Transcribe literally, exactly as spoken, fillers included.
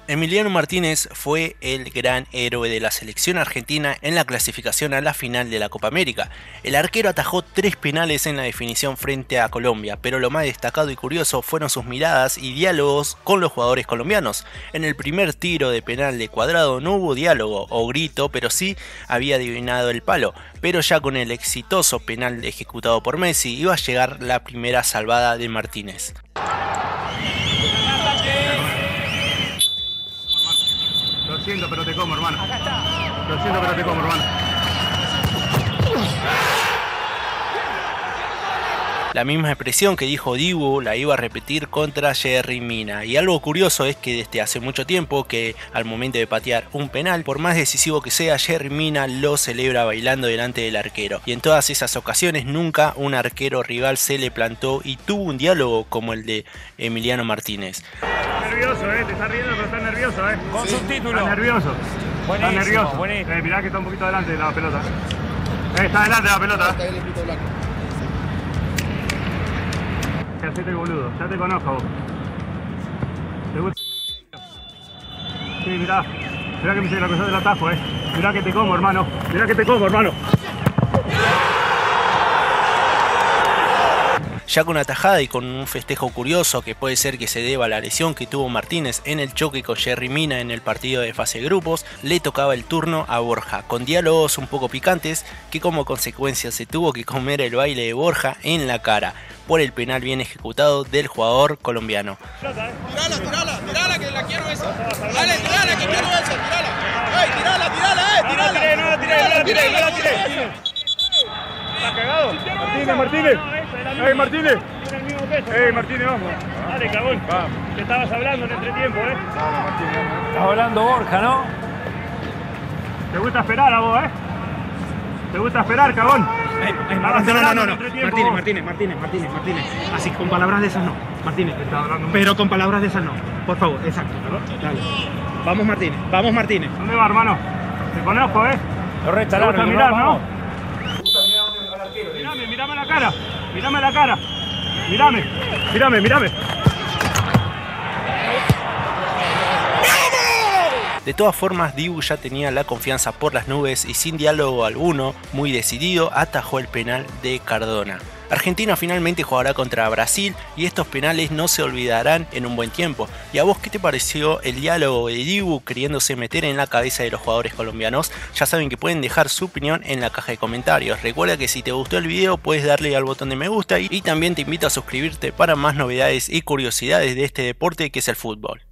Emiliano Martínez fue el gran héroe de la selección argentina en la clasificación a la final de la Copa América. El arquero atajó tres penales en la definición frente a Colombia, pero lo más destacado y curioso fueron sus miradas y diálogos con los jugadores colombianos. En el primer tiro de penal de Cuadrado no hubo diálogo o grito, pero sí había adivinado el palo. Pero ya con el exitoso penal ejecutado por Messi iba a llegar la primera salvada de Martínez. Lo siento, pero te como, hermano. Lo siento, pero te como, hermano. La misma expresión que dijo Dibu la iba a repetir contra Yerry Mina. Y algo curioso es que desde hace mucho tiempo que al momento de patear un penal, por más decisivo que sea, Yerry Mina lo celebra bailando delante del arquero. Y en todas esas ocasiones nunca un arquero rival se le plantó y tuvo un diálogo como el de Emiliano Martínez. Nervioso, eh, te está riendo, pero está nervioso, eh. Con sí. subtítulos. Está nervioso. Buenísimo, está nervioso. Buenísimo. Eh, mirá que está un poquito delante de la pelota. Eh, está delante de la pelota. Está el escrito blanco. Que hacete el boludo, ya te conozco vos. ¿Te gusta? Sí, mirá. Mirá que me hice la cosa del atajo, eh. Mirá que te como, hermano. Mirá que te como, hermano. Ya con una tajada y con un festejo curioso que puede ser que se deba a la lesión que tuvo Martínez en el choque con Yerry Mina en el partido de fase de grupos, le tocaba el turno a Borja, con diálogos un poco picantes que como consecuencia se tuvo que comer el baile de Borja en la cara por el penal bien ejecutado del jugador colombiano. Tirala, tirala, tirala que la quiero esa. Dale, tirala que quiero esa, tirala. Ey, tirala, tirala, eh, tirala. No la tiré, no la tiré, no la tiré, no la tiré. ¿Estás cagado? Martínez, Martínez. ¡Ey, Martínez! ¡Ey, Martínez, vamos! Dale, cagón. Vamos. Que estabas hablando en entretiempo, ¿eh? Vamos, Martínez. Estás hablando Borja, ¿no? ¿Te gusta esperar a vos, eh? ¿Te gusta esperar, cagón? Eh, eh, no, no, no, no, no. Martínez, Martínez, Martínez, Martínez, Martínez. Así, con palabras de esas no. Martínez. Pero con palabras de esas no. Por favor, exacto. Dale. Vamos, Martínez. Vamos, Martínez. ¿Dónde va, hermano? Te conozco, ¿eh? Lo resta ¿Te gusta largo, mirar, vamos. no? Mirame, mirame la cara. Mirame la cara. Mirame, mirame, mirame. De todas formas, Dibu ya tenía la confianza por las nubes y sin diálogo alguno, muy decidido, atajó el penal de Cardona. Argentina finalmente jugará contra Brasil y estos penales no se olvidarán en un buen tiempo. ¿Y a vos qué te pareció el diálogo de Dibu queriéndose meter en la cabeza de los jugadores colombianos? Ya saben que pueden dejar su opinión en la caja de comentarios. Recuerda que si te gustó el video puedes darle al botón de me gusta y también te invito a suscribirte para más novedades y curiosidades de este deporte que es el fútbol.